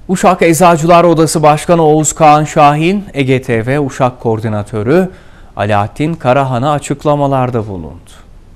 Uşak Eczacılar Odası Başkanı Oğuz Kağan Şahin, EGTV Uşak Koordinatörü Alaaddin Karahan'a açıklamalarda bulundu.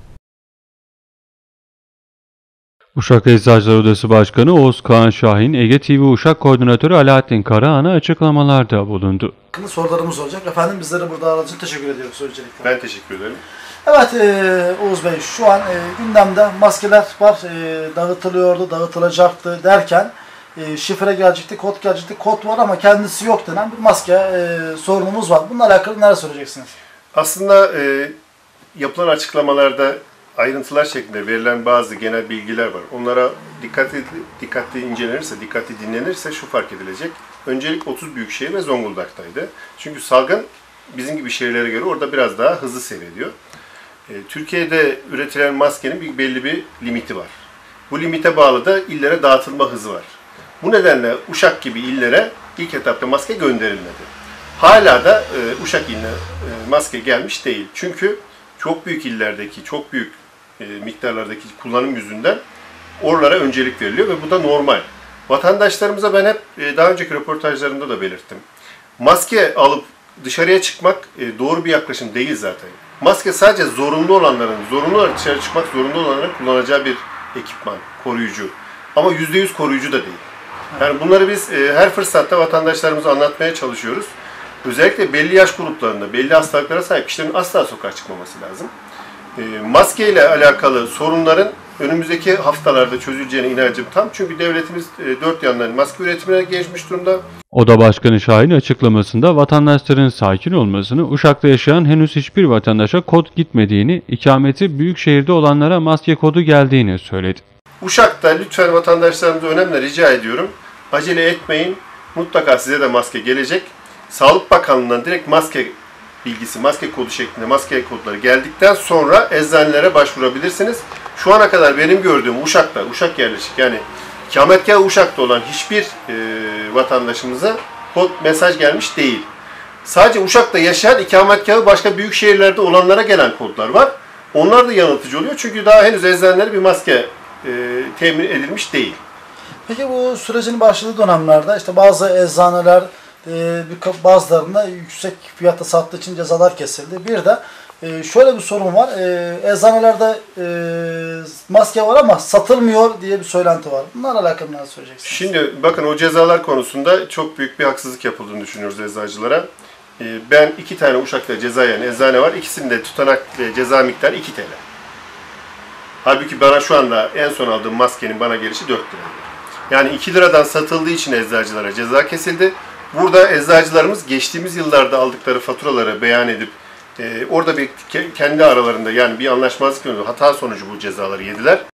Uşak Eczacılar Odası Başkanı Oğuz Kağan Şahin, EGTV Uşak Koordinatörü Alaaddin Karahan'a açıklamalarda bulundu. Sorularımız olacak. Efendim bizlere burada ağırladığınız için teşekkür ediyoruz öncelikle. Ben teşekkür ederim. Evet Oğuz Bey, şu an gündemde maskeler var, dağıtılıyordu, dağıtılacaktı derken şifre gelecekti, kod gelecekti, kod var ama kendisi yok denen bir maske sorunumuz var. Bununla alakalı neler söyleyeceksiniz? Aslında yapılan açıklamalarda ayrıntılar şeklinde verilen bazı genel bilgiler var. Onlara dikkatli incelenirse, dikkatli dinlenirse şu fark edilecek. Öncelik 30 büyükşehir ve Zonguldak'taydı. Çünkü salgın bizim gibi şehirlere göre orada biraz daha hızlı seyrediyor. Türkiye'de üretilen maskenin belli bir limiti var. Bu limite bağlı da illere dağıtılma hızı var. Bu nedenle Uşak gibi illere ilk etapta maske gönderilmedi. Hala da Uşak iline maske gelmiş değil. Çünkü çok büyük illerdeki, çok büyük miktarlardaki kullanım yüzünden oralara öncelik veriliyor ve bu da normal. Vatandaşlarımıza ben hep daha önceki röportajlarımda da belirttim. Maske alıp dışarıya çıkmak doğru bir yaklaşım değil zaten. Maske sadece zorunlu olanların, zorunlu olarak dışarı çıkmak zorunda olanların kullanacağı bir ekipman, koruyucu. Ama %100 koruyucu da değil. Yani bunları biz her fırsatta vatandaşlarımıza anlatmaya çalışıyoruz. Özellikle belli yaş gruplarında, belli hastalıklara sahip kişilerin asla sokağa çıkmaması lazım. Maske ile alakalı sorunların önümüzdeki haftalarda çözüleceğine inancım tam. Çünkü devletimiz dört yandan maske üretimine geçmiş durumda. Oda Başkanı Şahin açıklamasında vatandaşların sakin olmasını, Uşak'ta yaşayan henüz hiçbir vatandaşa kod gitmediğini, ikameti büyük şehirde olanlara maske kodu geldiğini söyledi. Uşak'ta lütfen vatandaşlarımıza önemli rica ediyorum. Acele etmeyin. Mutlaka size de maske gelecek. Sağlık Bakanlığı'ndan direkt maske bilgisi, maske kodu şeklinde maske kodları geldikten sonra eczanelere başvurabilirsiniz. Şu ana kadar benim gördüğüm Uşak'ta, Uşak yerleşik yani ikametgahı Uşak'ta olan hiçbir vatandaşımıza kod mesaj gelmiş değil. Sadece Uşak'ta yaşayan ikametgahı başka büyük şehirlerde olanlara gelen kodlar var. Onlar da yanıltıcı oluyor çünkü daha henüz eczanelere bir maske temin edilmiş değil. Peki bu sürecin başladığı dönemlerde işte bazı eczaneler bazılarında yüksek fiyatta sattığı için cezalar kesildi. Bir de şöyle bir sorun var. Eczanelerde maske var ama satılmıyor diye bir söylenti var. Bunlarla alakalı ne söyleyeceksiniz? Şimdi bakın o cezalar konusunda çok büyük bir haksızlık yapıldığını düşünüyoruz eczacılara. Ben 2 tane Uşak'ta ceza yiyen eczane var. İkisinde tutanak ve ceza miktarı 2 TL. Halbuki bana şu anda en son aldığım maskenin bana gelişi 4 lira. Yani 2 liradan satıldığı için eczacılara ceza kesildi. Burada eczacılarımız geçtiğimiz yıllarda aldıkları faturaları beyan edip orada bir kendi aralarında yani bir anlaşmazlık hata sonucu bu cezaları yediler.